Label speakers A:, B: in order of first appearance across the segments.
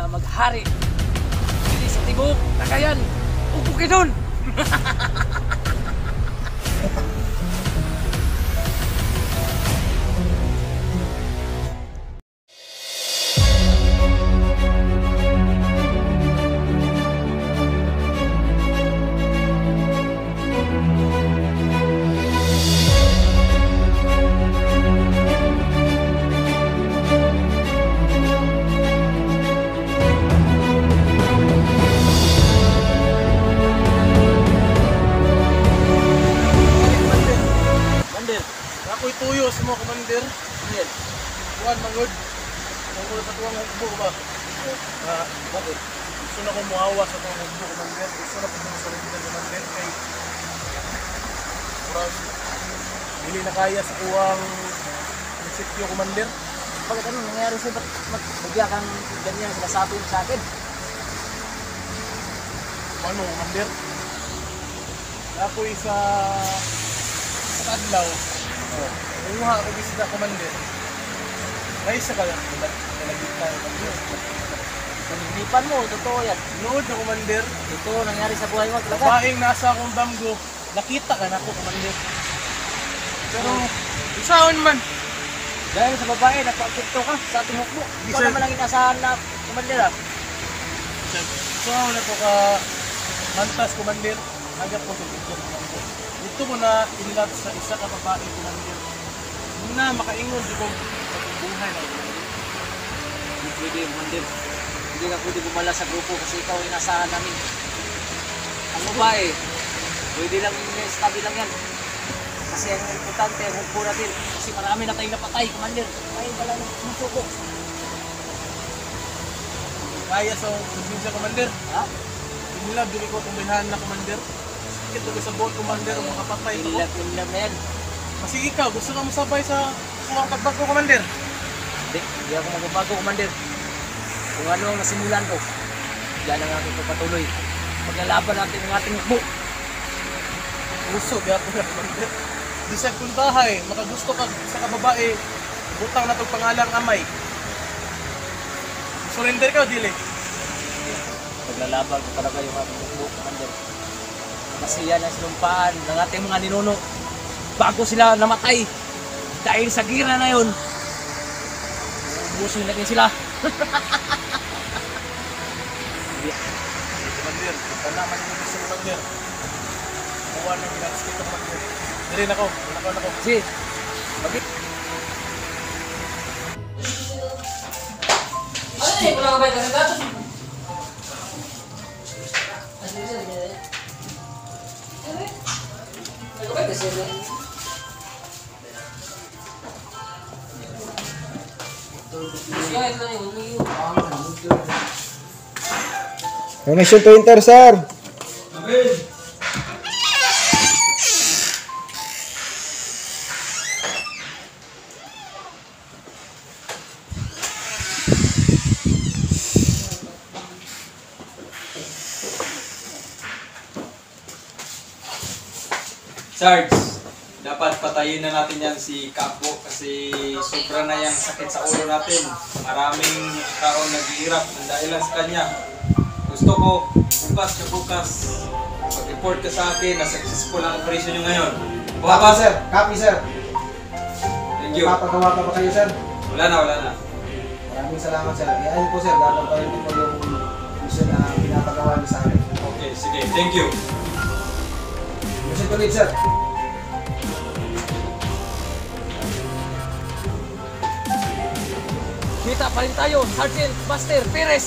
A: maghari dili sa tibuok Cagayan ug Bukidnon.
B: Ako'y tuyo sa mga komander. Yan. Tuwan, mangod. Mangod sa tuwang hukbo ba? Bakit? Gusto na ko muawa sa tuwang hukbo, komander. Gusto na ko mga sarili ng komander. Kay Kuras, hindi na kaya sa kuwang prinsipyo, komander.
A: Bakit ano nangyari sa'yo? Ba't bigla kang ganyan sinasabi mo sa akin?
B: Ano, komander? Ako'y sa adlaw. Nanguha ako bisita, komander. Naisa ka lang, nalagitan.
A: Paniglipan mo, totoo yan.
B: Nood na, komander.
A: Ito nangyari sa buhay mo talaga.
B: Babaeng nasa akong damgo, nakita ka na ako, komander. Pero, isaon man.
A: Dahil sa babae, nagpa-apekto ka sa ating hukbo. Ikaw naman ang inasahan na komander ah.
B: Isaon na ko ka mantas, komander. Hagap ko sa ito, komander. Dito mo na inlove sa isa ka babae, komander. Hindi na makaingon di ko buhay na.
A: Hindi pwede, komander. Hindi ka pwede bumala sa grupo kasi ikaw ang inasahan namin. Ang babae, pwede lang yung stabi lang yan. Kasi ang importante, ang hukbo natin. Kasi marami na tayong napatay, komander. Kaya pala ng musuko.
B: Kaya sa probinsya, komander.
A: Ha?
B: Inlove, dili ko tumbihan na, komander. Ito sa buong komander, ang mga patay ko.
A: Inlove na yan.
B: Kasi ikaw, gusto ka masabay sa kuwang pagbago, komander.
A: Hindi ako magbabago, komander. Kung ano ang nasimulan ko, yan ang aking pagpatuloy. Paglalaban natin ang ating hukbo.
B: Gusto, di ako na, komander. Di sa kuntahay, makagusto ka sa kababae, butang na itong pangalang amay. Surrender ka o dili?
A: Paglalaban ko talaga yung aking hukbo, komander. Kasi yan ang sinumpaan ng ating mga ninuno bago sila namatay. Dahil sa gira na yun, ubusin natin sila.
B: Komander, kita naman yung gusto ng komander. Kuha ng ginagskip ng komander. Dili na ko, nakaw na ko.
A: Sige, bakit?
C: Ano yun? Wala ka ba yung gato?
D: Connection to enter, sir.
E: Sarge, dapat patayin na natin yan si Kapo kasi sobra na yung sakit sa ulo natin. Maraming tao naghihirap ng dahilan sa kanya. Gusto ko, bukas mag-report ka sa akin na successful ang operation nyo ngayon.
D: Copy,
E: Bukas,
D: sir. Copy, sir.
E: thank you.
D: Papagawa ka ba kayo, sir?
E: Wala na.
D: Maraming salamat, sir. Iyan po, sir. Dapat pa rin po yung mission na pinapagawa niyo sa akin.
E: Okay, sige, thank you.
D: Mission to lead, sir.
A: Kita pa rin tayo, Sergeant Master Perez.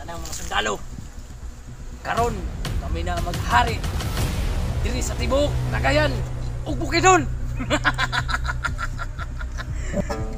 A: tanang mga sundalo. Karon kami na maghari diri sa tibok Cagayan ug Bukidnon.